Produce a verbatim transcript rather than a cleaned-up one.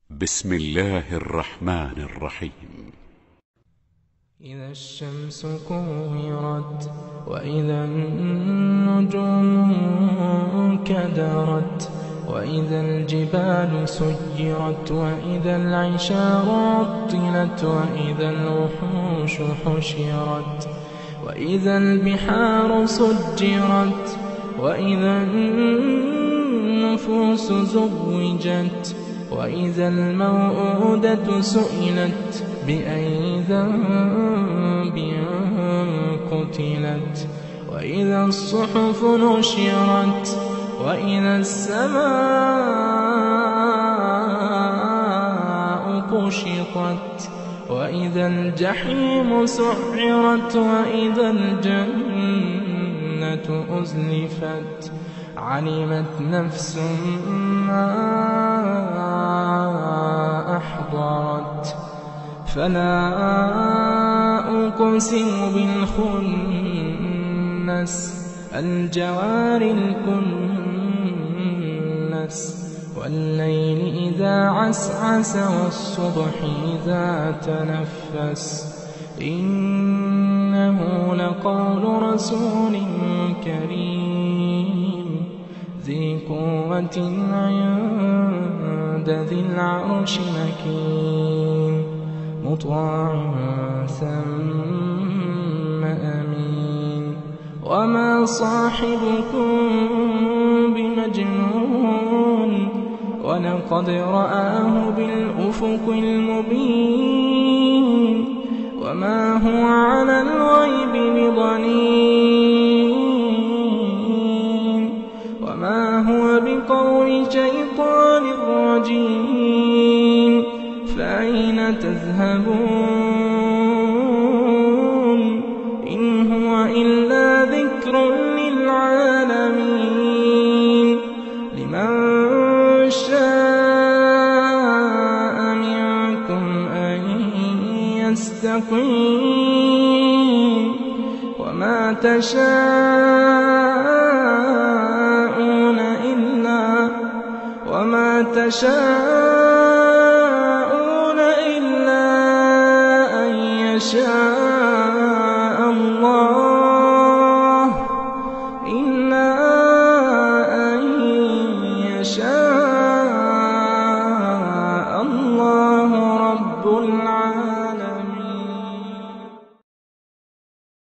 بسم الله الرحمن الرحيم. إذا الشمس كورت وإذا النجوم كدرت وإذا الجبال سيرت وإذا العشار عطلت وإذا الوحوش حشرت وإذا البحار سجرت وإذا النفوس زوجت وإذا الموءودة سئلت بأي ذنب قتلت وإذا الصحف نشرت وإذا السماء كشطت وإذا الجحيم سعرت وإذا الجنة أزلفت علمت نفس ما أحضرت فلا أقسم بالخنس الجوار الكنس والليل إذا عسعس والصبح إذا تنفس إنه لقول رسول كريم ذي قوة عند ذي العرش مكين مطاع ثم أمين وما صاحبكم بمجنون ولقد رآه بالأفق المبين وما هو على الغيب بضنين وما هو بقول شيطان رجيم فأين تذهبون إن هو إلا ذكر للعالمين لمن شاء منكم أن يستقيم وما تشاءون إلا وما تشاءون